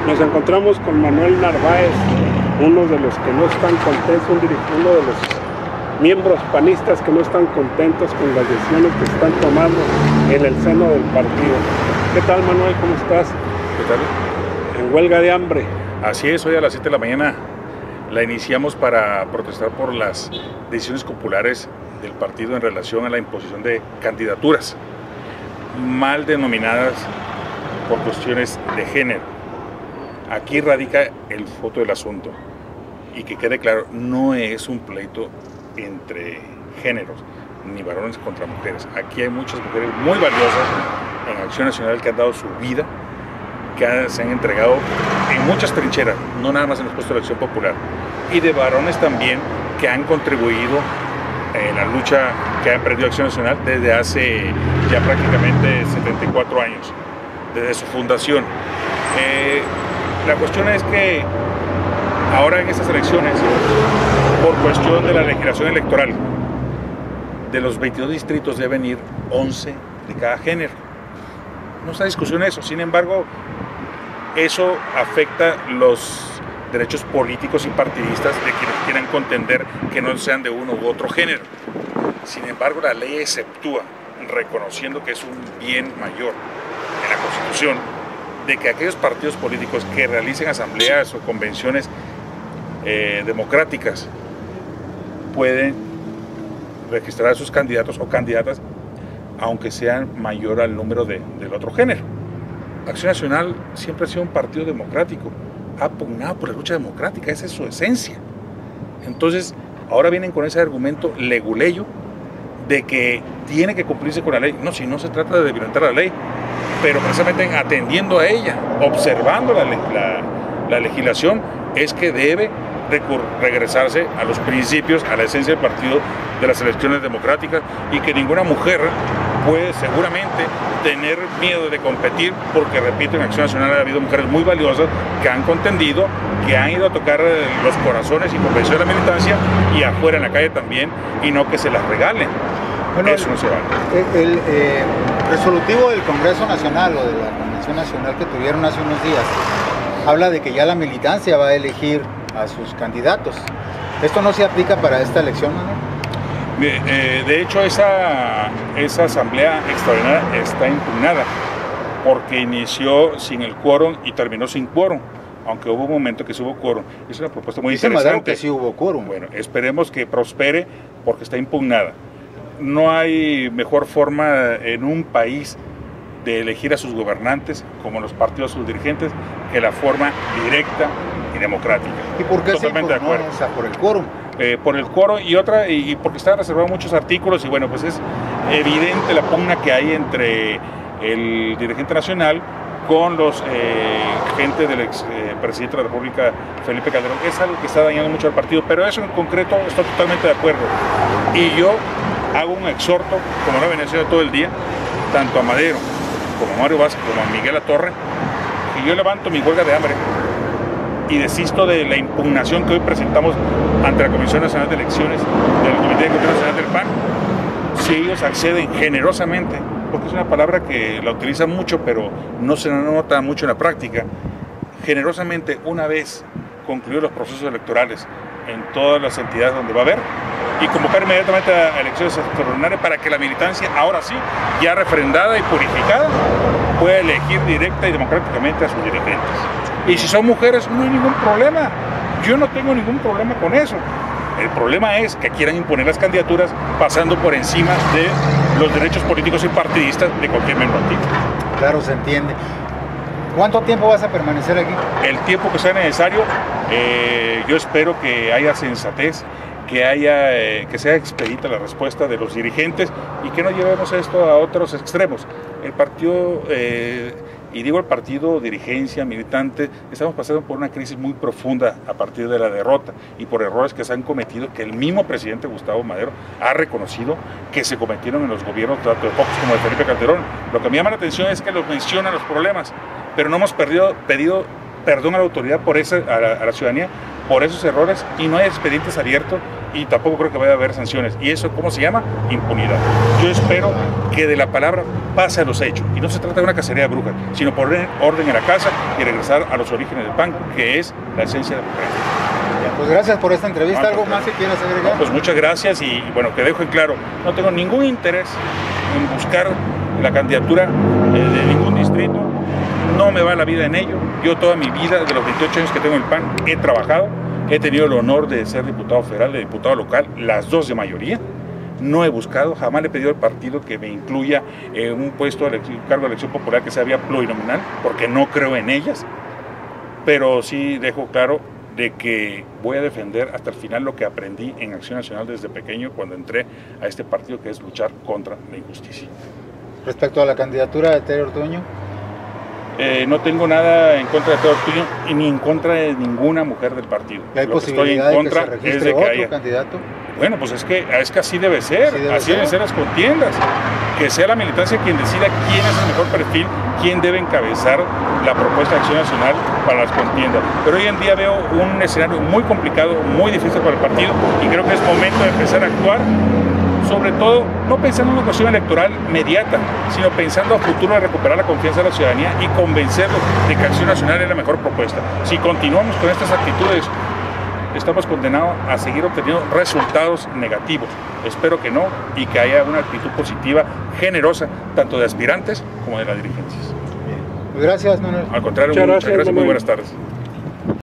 Nos encontramos con Manuel Narváez, uno de los que no están contentos, uno de los miembros panistas que no están contentos con las decisiones que se están tomando en el seno del partido. ¿Qué tal, Manuel? ¿Cómo estás? ¿Qué tal? En huelga de hambre. Así es, hoy a las 7 de la mañana la iniciamos para protestar por las decisiones populares del partido en relación a la imposición de candidaturas mal denominadas por cuestiones de género. Aquí radica el fondo del asunto, y que quede claro, no es un pleito entre géneros, ni varones contra mujeres. Aquí hay muchas mujeres muy valiosas en Acción Nacional que han dado su vida, que se han entregado en muchas trincheras, no nada más en los puestos de elección popular, y de varones también que han contribuido en la lucha que ha emprendido Acción Nacional desde hace ya prácticamente 74 años, desde su fundación. La cuestión es que ahora en estas elecciones, por cuestión de la legislación electoral, de los 22 distritos deben ir 11 de cada género. No está discusión eso, sin embargo, eso afecta los derechos políticos y partidistas de quienes quieran contender que no sean de uno u otro género. Sin embargo, la ley exceptúa, reconociendo que es un bien mayor en la Constitución, de que aquellos partidos políticos que realicen asambleas o convenciones democráticas pueden registrar a sus candidatos o candidatas aunque sean mayor al número del otro género. Acción Nacional siempre ha sido un partido democrático, ha pugnado por la lucha democrática, esa es su esencia. Entonces, ahora vienen con ese argumento leguleyo de que tiene que cumplirse con la ley. No, si no se trata de violentar la ley, pero precisamente atendiendo a ella, observando la legislación, es que debe regresarse a los principios, a la esencia del partido, de las elecciones democráticas, y que ninguna mujer puede seguramente tener miedo de competir, porque repito, en Acción Nacional ha habido mujeres muy valiosas que han contendido, que han ido a tocar los corazones y convencer a la militancia, y afuera en la calle también, y no que se las regalen. Bueno, eso no se vale. El resolutivo del Congreso Nacional o de la Convención Nacional que tuvieron hace unos días habla de que ya la militancia va a elegir a sus candidatos. ¿Esto no se aplica para esta elección, Manuel? De hecho, esa asamblea extraordinaria está impugnada porque inició sin el quórum y terminó sin quórum, aunque hubo un momento que sí hubo quórum. Es una propuesta muy interesante. Que sí hubo quórum. Bueno, esperemos que prospere porque está impugnada. No hay mejor forma en un país de elegir a sus gobernantes, como los partidos, sus dirigentes, que la forma directa y democrática. ¿Y por qué totalmente se impugnó? de acuerdo? O sea, por el quórum. Por el quórum y porque están reservados muchos artículos, y bueno, pues es evidente la pugna que hay entre el dirigente nacional con los gente del ex presidente de la República, Felipe Calderón. Es algo que está dañando mucho al partido, pero eso en concreto estoy totalmente de acuerdo. Y yo hago un exhorto, como lo he venido haciendo todo el día, tanto a Madero, como a Mario Vázquez, como a Miguel Latorre, que yo levanto mi huelga de hambre y desisto de la impugnación que hoy presentamos ante la Comisión Nacional de Elecciones del Comité de Control Nacional del PAN, si ellos acceden generosamente, porque es una palabra que la utilizan mucho, pero no se nota mucho en la práctica, generosamente, una vez concluidos los procesos electorales en todas las entidades donde va a haber, y convocar inmediatamente a elecciones extraordinarias para que la militancia, ahora sí, ya refrendada y purificada, pueda elegir directa y democráticamente a sus dirigentes. Y si son mujeres, no hay ningún problema. Yo no tengo ningún problema con eso. El problema es que quieran imponer las candidaturas pasando por encima de los derechos políticos y partidistas de cualquier miembro activo. Claro, se entiende. ¿Cuánto tiempo vas a permanecer aquí? El tiempo que sea necesario. Yo espero que haya sensatez, que sea expedita la respuesta de los dirigentes y que no llevemos esto a otros extremos. El partido, y digo el partido, dirigencia, militante, estamos pasando por una crisis muy profunda a partir de la derrota y por errores que se han cometido, que el mismo presidente Gustavo Madero ha reconocido que se cometieron en los gobiernos tanto de Fox como de Felipe Calderón. Lo que me llama la atención es que los menciona los problemas, pero no hemos pedido perdón a la autoridad, a la ciudadanía, por esos errores, y no hay expedientes abiertos y tampoco creo que vaya a haber sanciones. ¿Y eso cómo se llama? Impunidad. Yo espero que de la palabra pase a los hechos. Y no se trata de una cacería de brujas, sino poner orden en la casa y regresar a los orígenes del PAN, que es la esencia de la mujer. Pues gracias por esta entrevista. ¿Algo más que quieras agregar? No, pues muchas gracias y bueno, que dejo en claro, no tengo ningún interés en buscar la candidatura de ningún distrito, no me va la vida en ello. Yo toda mi vida, de los 28 años que tengo en el PAN, he trabajado, he tenido el honor de ser diputado federal, de diputado local, las dos de mayoría. No he buscado, jamás le he pedido al partido que me incluya en un puesto de cargo de elección popular que sea vía plurinominal, porque no creo en ellas, pero sí dejo claro de que voy a defender hasta el final lo que aprendí en Acción Nacional desde pequeño cuando entré a este partido, que es luchar contra la injusticia. Respecto a la candidatura de Tere Ortuño, no tengo nada en contra de Tere Ortuño y ni en contra de ninguna mujer del partido. ¿hay Lo que estoy en posibilidad contra de que se es registre de que otro haya... candidato? Bueno, pues es que así debe ser, así deben ser las contiendas, que sea la militancia quien decida quién es el mejor perfil, quién debe encabezar la propuesta de Acción Nacional para las contiendas. Pero hoy en día veo un escenario muy complicado, muy difícil para el partido y creo que es momento de empezar a actuar, sobre todo no pensando en una cuestión electoral mediata, sino pensando a futuro de recuperar la confianza de la ciudadanía y convencerlos de que Acción Nacional es la mejor propuesta. Si continuamos con estas actitudes, estamos condenados a seguir obteniendo resultados negativos. Espero que no y que haya una actitud positiva, generosa, tanto de aspirantes como de las dirigencias. Bien. Pues gracias, Manuel. Al contrario, muchas muchas gracias, Manuel. muy buenas tardes.